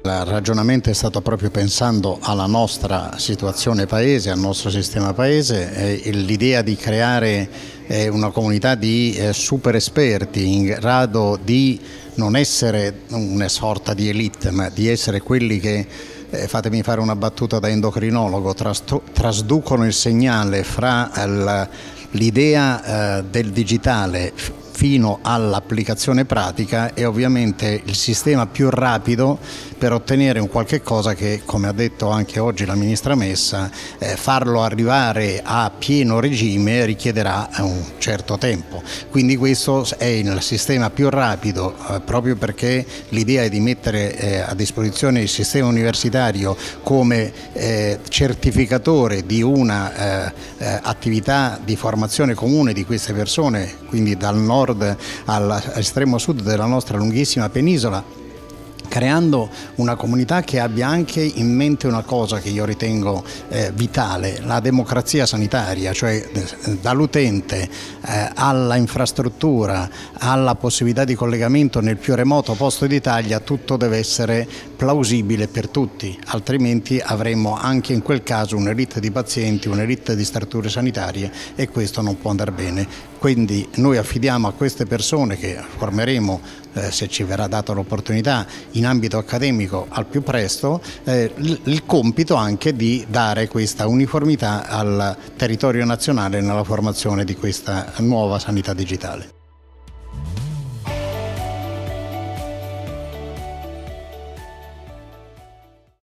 Il ragionamento è stato proprio pensando alla nostra situazione paese, al nostro sistema paese, l'idea di creare una comunità di super esperti in grado di non essere una sorta di elite, ma di essere quelli che, fatemi fare una battuta da endocrinologo, trasducono il segnale fra l'idea del digitale fino all'applicazione pratica e ovviamente il sistema più rapido per ottenere un qualche cosa che, come ha detto anche oggi la ministra Messa, farlo arrivare a pieno regime richiederà un certo tempo. Quindi questo è il sistema più rapido, proprio perché l'idea è di mettere a disposizione il sistema universitario come certificatore di una attività di formazione comune di queste persone, quindi dal nord all'estremo sud della nostra lunghissima penisola, creando una comunità che abbia anche in mente una cosa che io ritengo vitale, la democrazia sanitaria, cioè dall'utente alla infrastruttura, alla possibilità di collegamento nel più remoto posto d'Italia, tutto deve essere plausibile per tutti, altrimenti avremo anche in quel caso un'elite di pazienti, un'elite di strutture sanitarie e questo non può andare bene. Quindi noi affidiamo a queste persone che formeremo, se ci verrà data l'opportunità, in ambito accademico al più presto, il compito anche di dare questa uniformità al territorio nazionale nella formazione di questa nuova sanità digitale.